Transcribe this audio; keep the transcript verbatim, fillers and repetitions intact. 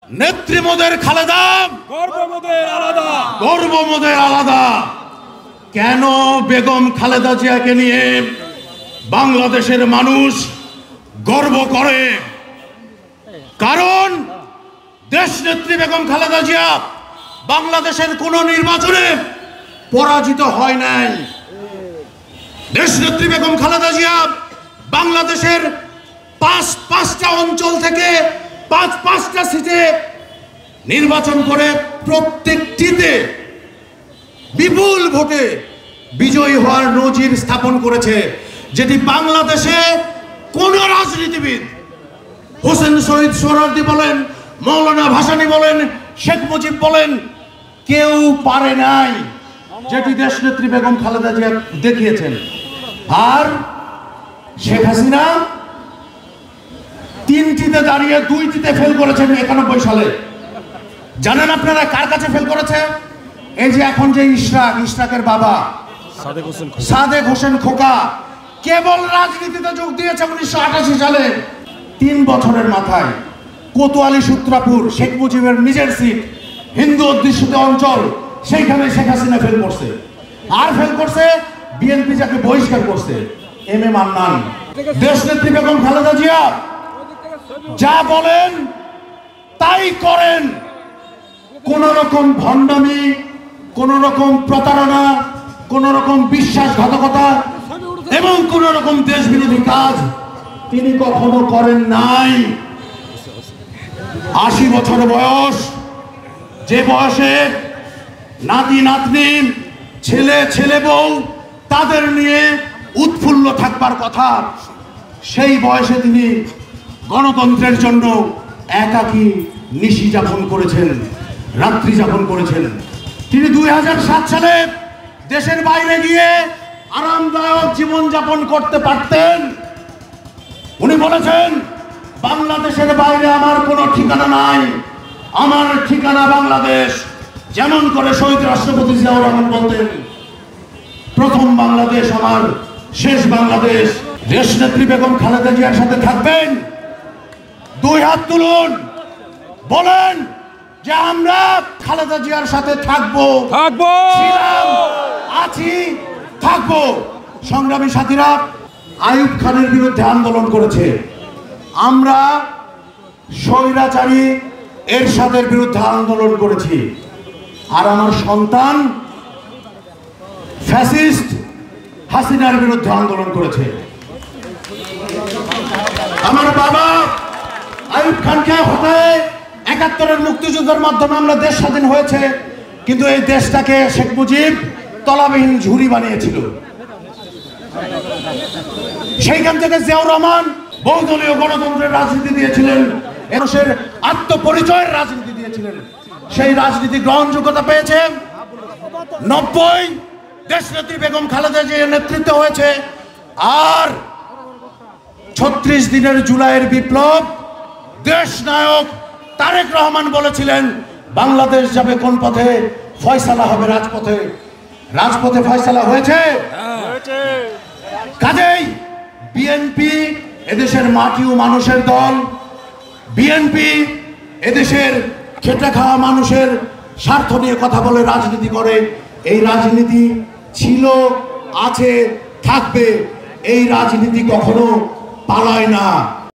নেত্রী মোদের খালেদা, গর্ব মোদের আলাদা, গর্ব মোদের আলাদা। কেন বেগম খালেদা জিয়াকে নিয়ে বাংলাদেশের মানুষ গর্ব করে? কারণ দেশ নেত্রী বেগম খালেদা জিয়া বাংলাদেশের কোন নির্বাচনে পরাজিত হয় নাই। দেশ নেত্রী বেগম খালেদা জিয়া বাংলাদেশের পাঁচ পাঁচটা অঞ্চল থেকে পাঁচ পাঁচটা সিটে নির্বাচন করে প্রত্যেকটিতে বিপুল ভোটে বিজয়ী হওয়ার নজির স্থাপন করেছে, যেটি বাংলাদেশে কোন রাজনীতিবিদ, হোসেন শহীদ সোহরাওয়ার্দী বলেন, মৌলানা ভাসানী বলেন, শেখ মুজিব বলেন, কেউ পারে নাই, যেটি দেশনেত্রী বেগম খালেদা জিয়া দেখিয়েছেন। আর শেখ হাসিনা তিনটিতে দাঁড়িয়ে দুইটিতে ফেল করেছেন একানব্বই সালে। জানেন আপনারা কার কাছে ফেল করেছে? এই যে এখন যে ইশরাক, ইশরাকের বাবা সাদেক হোসেন খোকা কেবল রাজনীতিতে যোগ দিয়েছে উনিশশো আটাশি সালে। তিন বছরের মাথায় কোতোয়ালি সূত্রাপুর, শেখ মুজিবের নিজের সিট, হিন্দু অধ্যুষিত অঞ্চল, সেইখানে শেখ হাসিনা ফেল করছে। আর ফেল করছে বিএনপি, যাকে বহিষ্কার করছে এম এ মান্নান। দেশনেত্রী বেগম খালেদা জিয়া যা বলেন তাই করেন। কোন রকম ভণ্ডামি, কোন রকম প্রতারণা, কোন রকম বিশ্বাসঘাতকতা এবং কোন রকম দেশ বিরোধী কাজ তিনি কখনো করেন নাই। আশি বছর বয়স, যে বয়সে নাতি নাতনি, ছেলে ছেলে বউ তাদের নিয়ে উৎফুল্ল থাকবার কথা, সেই বয়সে তিনি গণতন্ত্রের জন্য একাকী নিশি যাপন করেছেন, রাত্রি যাপন করেছেন। তিনি দুই হাজার সাত সালে দেশের বাইরে গিয়ে আরামদায়ক জীবন যাপন করতে পারতেন। উনি বলেছেন, বাংলাদেশের বাইরে আমার কোনো ঠিকানা নাই, আমার ঠিকানা বাংলাদেশ। যেমন করে শহীদ রাষ্ট্রপতি জিয়াউর রহমান বলতেন, প্রথম বাংলাদেশ আমার, শেষ বাংলাদেশ। দেশনেত্রী বেগম খালেদা জিয়ার সাথে থাকবেন? দুই হাত তুলুন, বলেন যে আমরা খালেদা জিয়ার সাথে থাকবো, থাকবো, ছিলাম, আছি, থাকবো। সংগ্রামী সাথীরা, আইয়ুব খানের বিরুদ্ধে আন্দোলন করেছে, আমরা স্বৈরাচারী এরশাদের বিরুদ্ধে আন্দোলন করেছি। আর আমার সন্তান ফ্যাসিস্ট হাসিনার বিরুদ্ধে আন্দোলন করেছে। আমার বাবা আইয়ুব খানকে হটায় একাত্তরের মুক্তিযুদ্ধের মাধ্যমে আমরা দেশ স্বাধীন হয়েছে, কিন্তু এই দেশটাকে শেখ মুজিব তলাবিহীন ঝুড়ি বানিয়েছিল। সেইখান থেকে জিয়াউর রহমান বহুদলীয় গণতন্ত্রের রাজনীতি দিয়েছিলেন, মানুষের আত্মপরিচয়ের রাজনীতি দিয়েছিলেন। সেই রাজনীতি গ্রহণযোগ্যতা পেয়েছে নব্বই, দেশনেত্রী বেগম খালেদা জিয়ার নেতৃত্ব হয়েছে। আর ছত্রিশ দিনের জুলাইয়ের বিপ্লব, দেশ নায়ক তারেক রহমান বলেছিলেন বাংলাদেশ যাবে কোন পথে, ফয়সালা হবে রাজপথে। রাজপথে ফয়সালা হয়েছে। কাজেই বিএনপি এদেশের মাটি ও মানুষের দল, বিএনপি এদেশের খেটে খাওয়া মানুষের স্বার্থ নিয়ে কথা বলে রাজনীতি করে। এই রাজনীতি ছিল, আছে, থাকবে। এই রাজনীতি কখনো পালায় না।